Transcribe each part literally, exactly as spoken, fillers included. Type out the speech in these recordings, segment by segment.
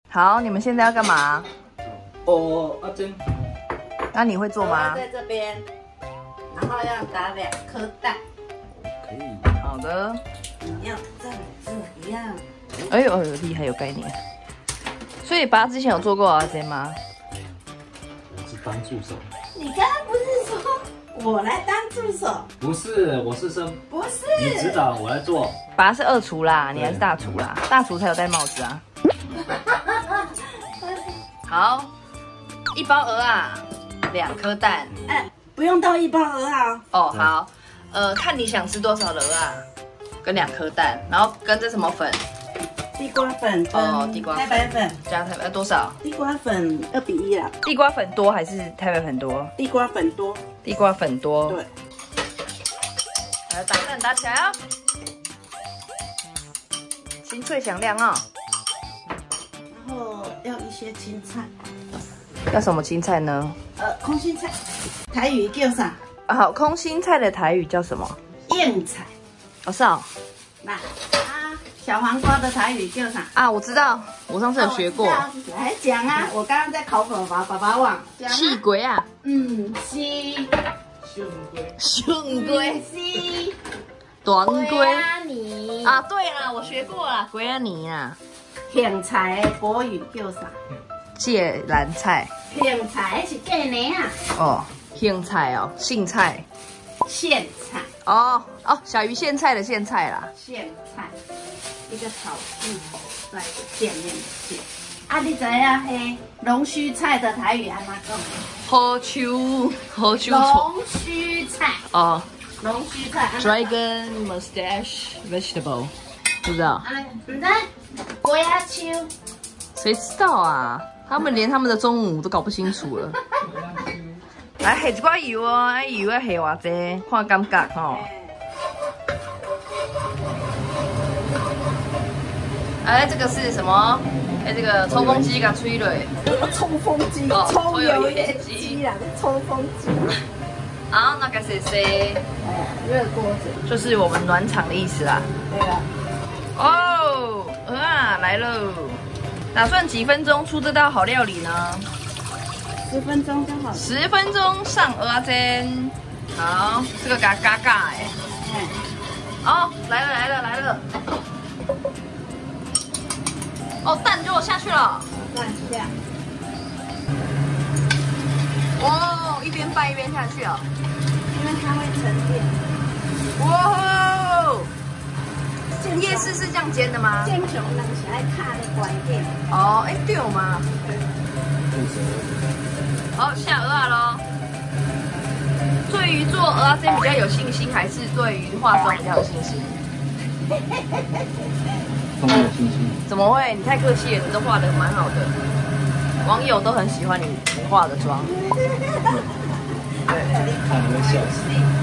好，你们现在要干嘛？ 哦，阿珍， 那你会做吗？ 在这边，然后要打两颗蛋。 可以。 好的。 要这这样。 哎呦，厉害，有概念。所以爸之前有做过蚵仔煎吗？ 我是当助手。 你刚刚不是说我来当助手？ 不是，我是生。 不是。 你指导我来做。 爸是二厨啦，你还是大厨啦？大厨才有戴帽子啊。好，一包鹅啊，两颗蛋。 哎，不用到一包鹅啊。 哦，好，呃，看你想吃多少鹅啊，跟两颗蛋，然后跟这什么粉？ 地瓜粉哦，地瓜太白粉加太白多少？ 地瓜粉二比一啦。 地瓜粉多还是太白粉多？ 地瓜粉多。 地瓜粉多。 对。 来打蛋打起来哦，清脆响亮哦。 然后要一些青菜。 要什么青菜呢？ 呃，空心菜，台语叫啥？ 啊，好，空心菜的台语叫什么？ 燕菜。 哦，是哦。 那啊，小黄瓜的台语叫啥？ 啊，我知道，我上次有学过。 来讲啊，我刚刚在考爸爸，爸爸忘。 气龟啊。 嗯，是。 熊龟。 熊龟。 是。 短龟。 龟啊泥。 啊，对啦，我学过啦，龟啊泥啊。 苋菜的国语叫啥？ 芥蓝菜。 苋菜是芥呢啊。 哦，苋菜哦，苋菜。 苋菜。 哦哦，小鱼苋菜的苋菜啦。 苋菜，一个草字头，再一个见面的见。啊，你知影嘿，龙须菜的台语安怎讲？ 好秋，好秋龙须菜。 哦。 龙须菜。 Dragon mustache vegetable， 不知道。 啊，唔知。龟仔秋。 谁知道啊？他们连他们的中午都搞不清楚了。来下一寡油哦，啊油要下偌济，看感觉吼。哎，这个是什么？哎，这个抽风机给它吹了。 抽风机，抽油烟机啦，抽风机。 好，那个是谁？ 热锅子， 就是我们暖场的意思啦。 对了。 哦，鹅啊来喽！打算几分钟出这道好料理呢？ 十分钟就好。 十分钟上蚵仔煎。好，这个嘎嘎嘎哎。嗯。哦，来了来了来了。哦，蛋就下去了。 蛋下。 哦，一边拌一边下去哦。 因为它会沉淀。 哇吼！夜市是这样煎的吗？ 煎熊人是爱卡的关键。 哦，哎，对吗？好，下蚵仔咯。对于做蚵仔煎比较有信心，还是对于化妆比较有信心？ 都没有信心。 怎么会？你太客气了，你都画的蛮好的，网友都很喜欢你你化的妆。对， 看你会笑死。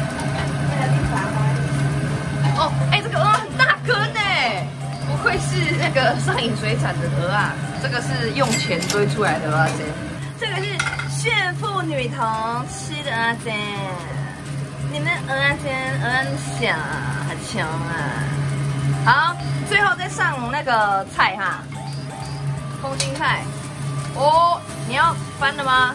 哦，哎，这个蚵仔很大颗呢，不愧是那个上引水产的蚵仔，这个是用钱堆出来的蚵仔煎，这个是炫富女童吃的蚵仔煎，你们蚵仔煎蚵仔想很强啊。好，最后再上那个菜哈，空心菜。哦，你要翻了吗？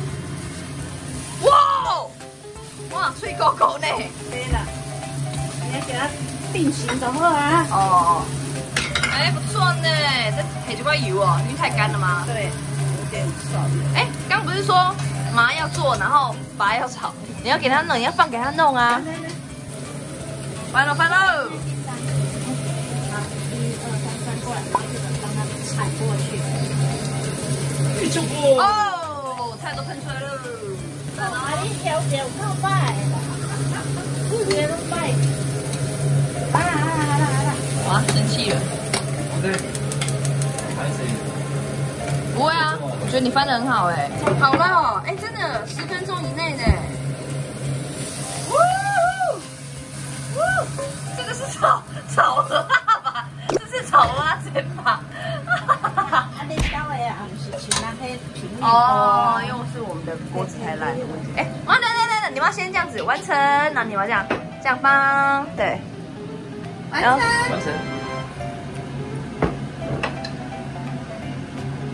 哇，哇，脆狗狗呢？ 对了。你要给它定型就好啊。 哦，哎，不错呢，这还几块油哦，因为太干了吗？ 对，有点少。 哎，刚不是说麻要做，然后拔要炒，你要给它弄，你要放给它弄啊。翻喽翻喽。好，一二三，翻过来，然后这个让它踩过去。哦，菜都喷出来了。 啊，你调调靠摆，特别都摆。来来来来来来！ 哇，生气了。 对。拍谁？ 不会啊，我觉得你翻得很好哎。好了哦，哎，真的十分钟以内呢。呜呜，这个是炒炒蚵仔吧？这是炒蚵仔煎吧？ 啊，你搞的啊，不是像那些平面哦，又是我们的锅子太烂的问题。哎，啊，等等等等，你们要先这样子完成，然后你们要这样这样放，对。 完成。 完成。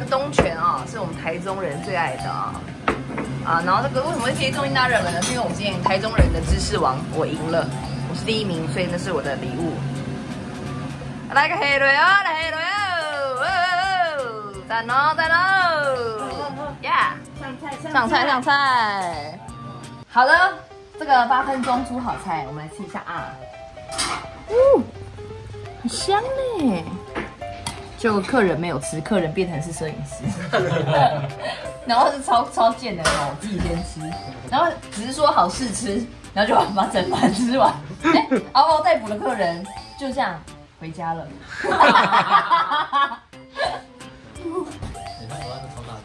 东泉啊，是我们台中人最爱的啊。啊，然后这个为什么会贴中英大热门呢？是因为我们今天台中人的知识王我赢了，我是第一名，所以那是我的礼物。来个黑雷哦，来黑雷哦，赞哦赞哦，呀！ 上菜上菜上菜。好的，这个八分钟煮好菜，我们来吃一下啊。哦，很香嘞。就客人没有吃，客人变成是摄影师，然后是超超贱的哦，我自己先吃，然后只是说好试吃，然后就把把整盘吃完，哎，嗷嗷待哺的客人就这样回家了。 你看我那个超大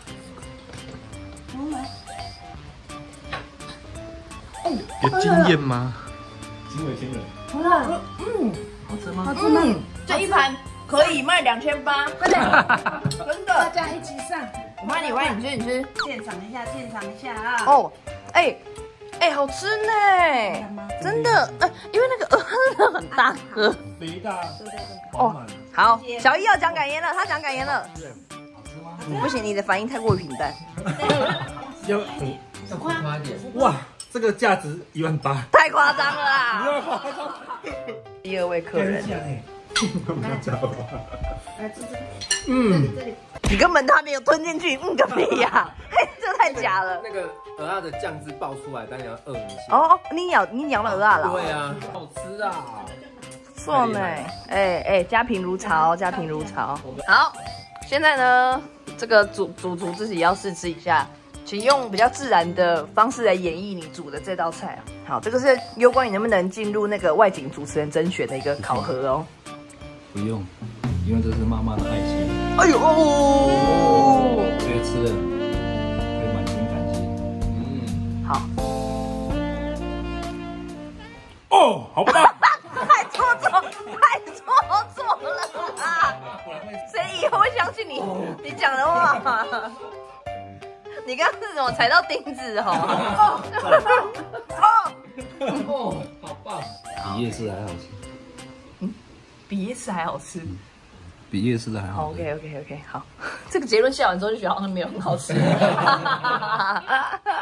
的。 有经验吗？ 惊为天人。 好了，嗯， 好吃吗？ 好吃吗？ 嗯，这一盘可以卖两千八，真的， 大家一起上， 我帮你，我帮你吃，你吃。 鉴赏一下，鉴赏一下啊！ 哦，哎，哎，好吃呢，真的，呃，因为那个鹅真的很大颗。 肥大， 对对对， 哦，好，小一要讲感言了，他讲感言了。不行，你的反应太过于平淡。 要要夸一点。 哇，这个价值一万八， 太夸张了啦！ 不要夸张。 第二位客人， 来吃这个， 嗯， 这里你根本他没有吞进去，嗯个屁呀！嘿，这太假了。 那个鹅啊的酱汁爆出来，但你要饿一下。 哦，你咬你咬了鹅啊了？ 对啊，好吃啊！ 错呢，哎哎，家贫如潮，家贫如潮。好，现在呢，这个主主厨自己要试吃一下，请用比较自然的方式来演绎你煮的这道菜。好，这个是攸关你能不能进入那个外景主持人甄选的一个考核哦。 不用，因为这是妈妈的爱心， 哎呦， 所以吃了会满心感谢。 嗯， 好， 哦，好棒！ 太做作，太做作了啊！谁以后会相信你你讲的话？你刚刚是怎么踩到钉子哦？哦哦，好棒！ 比夜市还好吃， 嗯，比夜市还好吃。 比夜市的还好吃。 OK OK OK， 好，这个结论下完之后就觉得好像没有很好吃。